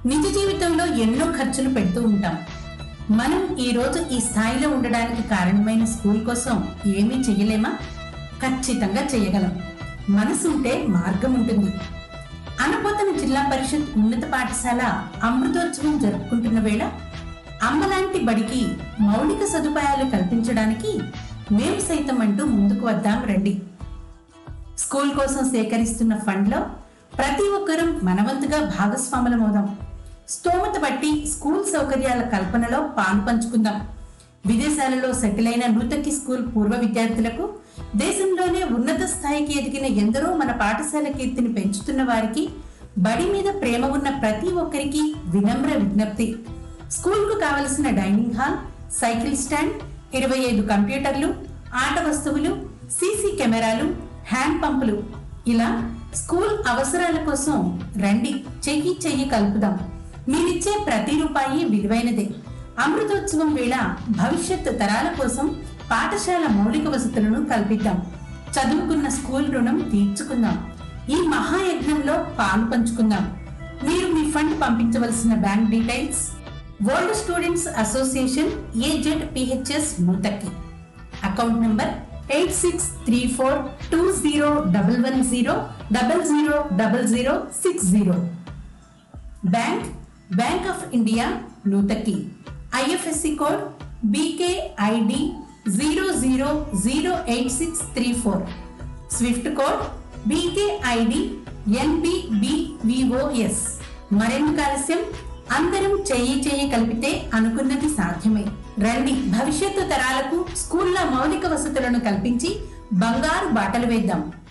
నిజ జీవితంలో ఎన్నో ఖర్చులు పెడుతూ ఉంటాం. మనం ఈ రోజు ఈ స్థాయిలో ఉండడానికి కారణమైన స్కూల్ కోసం ఏమీ చెయ్యలేమా? ఖచ్చితంగా చేయగలం. మనసుంటే మార్గం ఉంటుంది. అనపోతన జిల్లా పరిషత్ ఉన్నత పాఠశాల అమృతోత్సవం జరుపుకుంటున్న వేళ అమ్మలాంటి బడికి మౌలిక సదుపాయాలు కల్పించడానికి మేము సైతం అంటూ ముందుకు వద్దాం రండి. స్కూల్ కోసం సేకరిస్తున్న ఫండ్లో ప్రతి ఒక్కరూ మనవంతుగా భాగస్వాములమవుదాం. స్తోమత బట్టి స్కూల్ సౌకర్యాల కల్పనలో పాలు పంచుకుందాం. విదేశాలలో సెటిల్ అయిన నూతకి స్కూల్ పూర్వ విద్యార్థులకు, దేశంలోనే ఉన్నత స్థాయికి ఎదిగిన ఎందరో మన పాఠశాల కీర్తిని పెంచుతున్న వారికి, బడి మీద ప్రేమ ఉన్న ప్రతి ఒక్కరికి వినమ్ర విజ్ఞప్తి. స్కూల్కు కావలసిన డైనింగ్ హాల్, సైకిల్ స్టాండ్, 25 కంప్యూటర్లు, ఆట వస్తువులు, సీసీ కెమెరాలు, హ్యాండ్ పంపులు, ఇలా స్కూల్ అవసరాల కోసం రండి, చెయ్యి కలుపుదాం. మీరిచ్చే ప్రతి రూపాయి విలువైనదే. అమృతోత్సవం వేళ భవిష్యత్తు తరాల కోసం పాఠశాల మౌలిక వసతులను కల్పిద్దాం. చదువుకున్న స్కూల్ రుణం తీర్చుకుందాం. ఈ మహాయజ్ఞంలో పాలు పంచుకుందాం. మీరు మీ ఫండ్ పంపించవలసిన bank details: world students association, AZPHS Nuthaki, account number 86342011000060. Bank of India Nuthaki, IFSC code BKID 000863 swift code BKID NBBVOS. మరెందుకు ఆలస్యం? అందరం చెయ్యి కలిపితే అనుకున్నది సాధ్యమే. రండి, భవిష్యత్తు తరాలకు స్కూళ్ల మౌలిక వసతులను కల్పించి బంగారు బాటలు వేద్దాం.